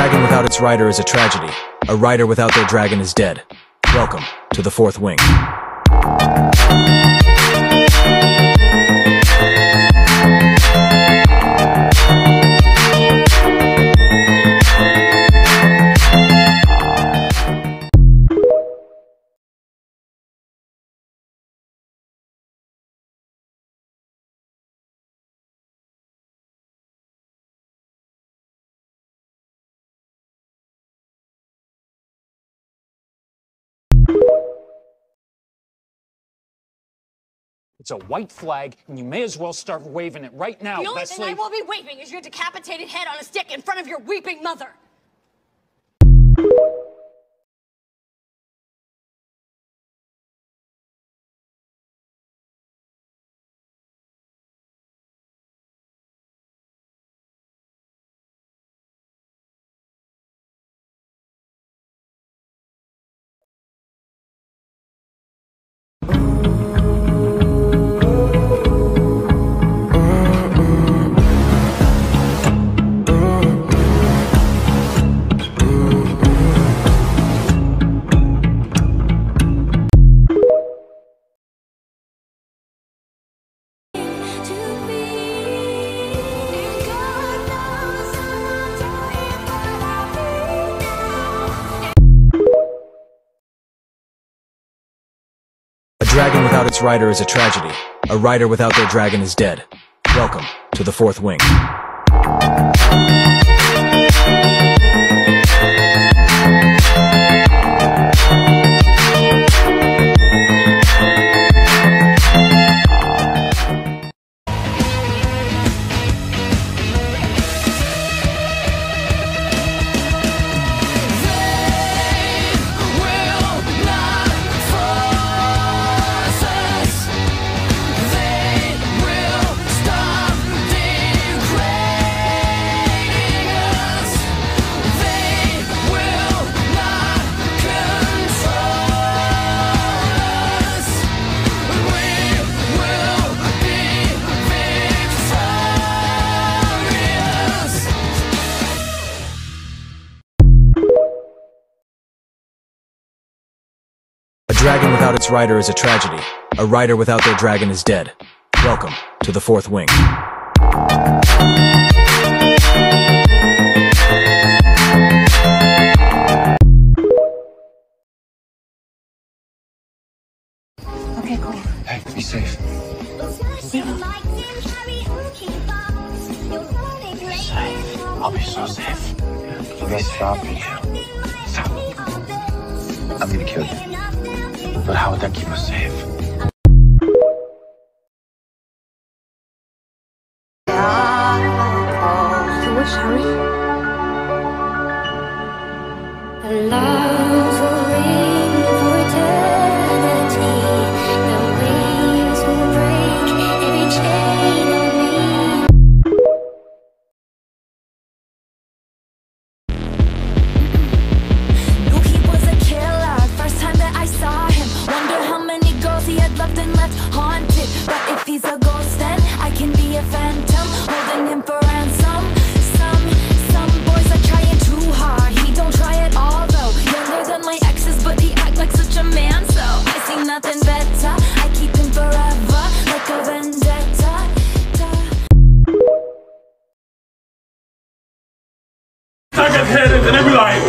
dragon without its rider is a tragedy. A rider without their dragon is dead. Welcome to the fourth wing. It's a white flag, and you may as well start waving it right now, The only Leslie. thing I will be waving is your decapitated head on a stick in front of your weeping mother. A dragon without its rider is a tragedy. A rider without their dragon is dead. Welcome to the fourth wing. A dragon without its rider is a tragedy. A rider without their dragon is dead. Welcome to the fourth wing. Okay, cool. Hey, be safe. Yeah. I'll be so safe. Please stop me. Stop. I'm gonna kill you. But how would that keep us safe? You wish, Harry? He's a ghost and I can be a phantom, holding him for ransom. Some boys are trying too hard. He don't try at all though. Younger than my exes, but he act like such a man. So I see nothing better. I keep him forever, like a vendetta. I got headed and they be like,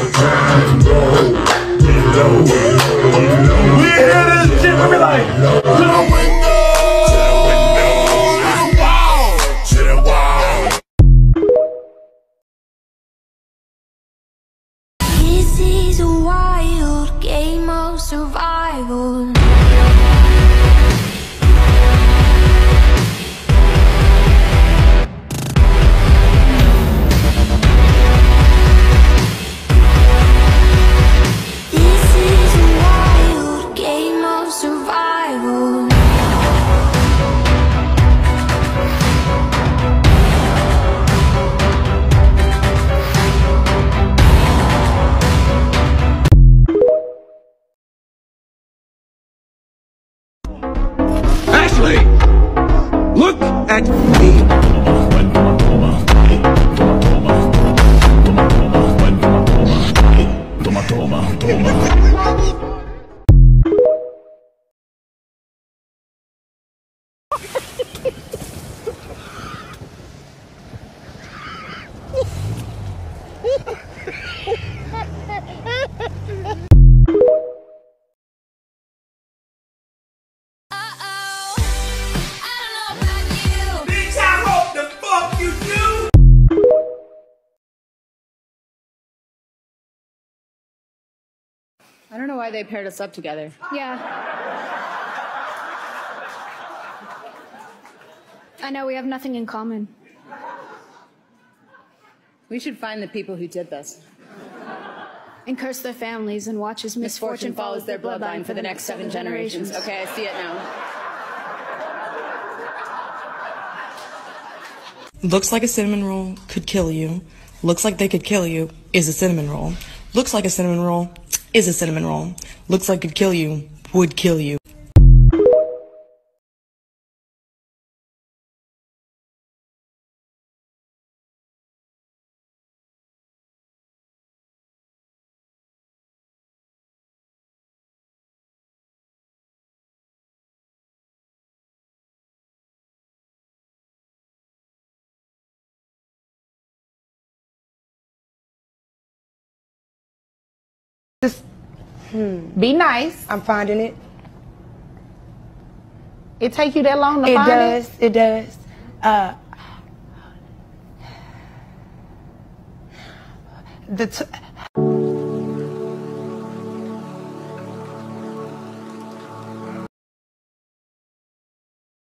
we hear this shit, we be like, to the window. This is a wild game of survival. I don't know why they paired us up together. Yeah. I know we have nothing in common. We should find the people who did this. And curse their families and watch as misfortune follows their bloodline for the next 7 generations. Okay, I see it now. Looks like a cinnamon roll could kill you. Looks like they could kill you is a cinnamon roll. Looks like a cinnamon roll is a cinnamon roll. Looks like could kill you would kill you. Just be nice. I'm finding it. It take you that long to find it? It does. The